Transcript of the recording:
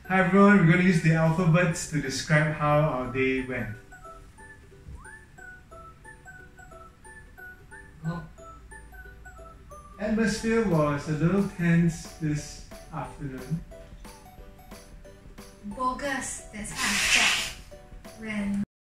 Hi everyone, we're going to use the alphabets to describe how our day went. Atmosphere was a little tense this afternoon. Bogus, that's how I felt when